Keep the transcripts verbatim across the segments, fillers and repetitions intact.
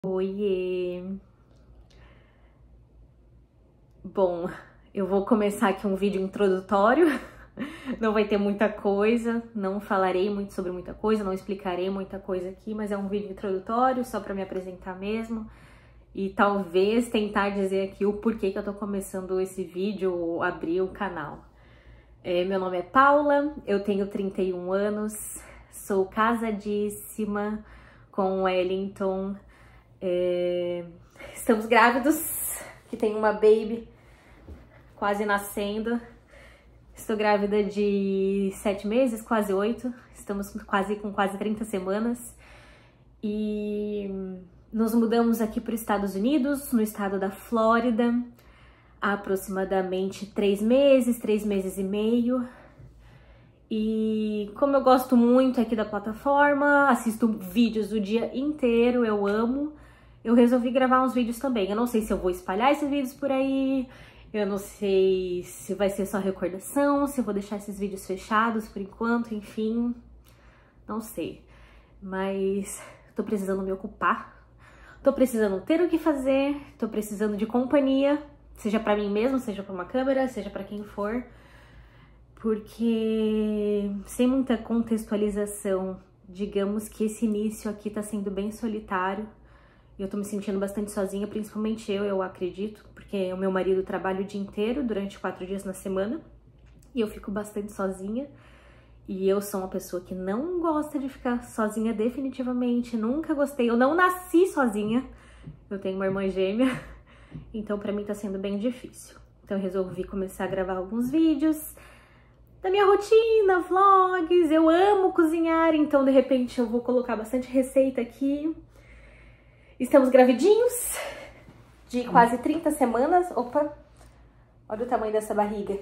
Oiê! Bom, eu vou começar aqui um vídeo introdutório, não vai ter muita coisa, não falarei muito sobre muita coisa, não explicarei muita coisa aqui, mas é um vídeo introdutório só para me apresentar mesmo e talvez tentar dizer aqui o porquê que eu tô começando esse vídeo ou abrir o canal. É, meu nome é Paula, eu tenho trinta e um anos, sou casadíssima com o Wellington. É, estamos grávidos, que tem uma baby quase nascendo. Estou grávida de sete meses, quase oito. Estamos quase com quase trinta semanas. E nos mudamos aqui para os Estados Unidos, no estado da Flórida, há aproximadamente três meses, três meses e meio. E como eu gosto muito aqui da plataforma, assisto vídeos o dia inteiro, eu amo. Eu resolvi gravar uns vídeos também. Eu não sei se eu vou espalhar esses vídeos por aí, eu não sei se vai ser só recordação, se eu vou deixar esses vídeos fechados por enquanto, enfim, não sei. Mas tô precisando me ocupar, tô precisando ter o que fazer, tô precisando de companhia, seja pra mim mesmo, seja pra uma câmera, seja pra quem for, porque sem muita contextualização, digamos que esse início aqui tá sendo bem solitário. Eu tô me sentindo bastante sozinha, principalmente eu, eu acredito, porque o meu marido trabalha o dia inteiro, durante quatro dias na semana, e eu fico bastante sozinha. E eu sou uma pessoa que não gosta de ficar sozinha definitivamente, nunca gostei. Eu não nasci sozinha, eu tenho uma irmã gêmea, então pra mim tá sendo bem difícil. Então eu resolvi começar a gravar alguns vídeos da minha rotina, vlogs. Eu amo cozinhar, então de repente eu vou colocar bastante receita aqui. Estamos gravidinhos, de quase trinta semanas. Opa, olha o tamanho dessa barriga.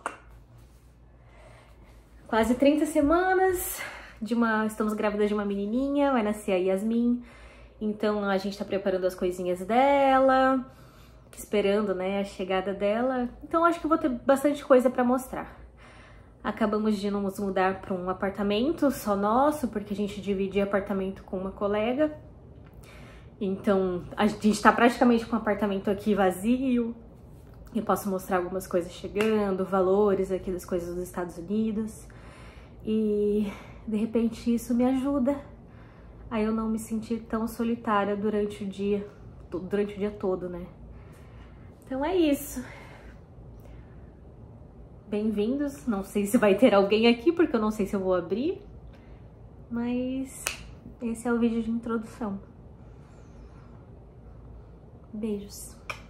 Quase trinta semanas, de uma, estamos grávidas de uma menininha, vai nascer a Yasmin. Então a gente tá preparando as coisinhas dela, esperando, né, a chegada dela. Então acho que eu vou ter bastante coisa pra mostrar. Acabamos de nos mudar para um apartamento só nosso, porque a gente dividia apartamento com uma colega. Então, a gente tá praticamente com o apartamento aqui vazio. Eu posso mostrar algumas coisas chegando, valores aqui das coisas dos Estados Unidos. E, de repente, isso me ajuda a eu não me sentir tão solitária durante o dia, durante o dia todo, né? Então é isso. Bem-vindos. Não sei se vai ter alguém aqui, porque eu não sei se eu vou abrir. Mas esse é o vídeo de introdução. Beijos.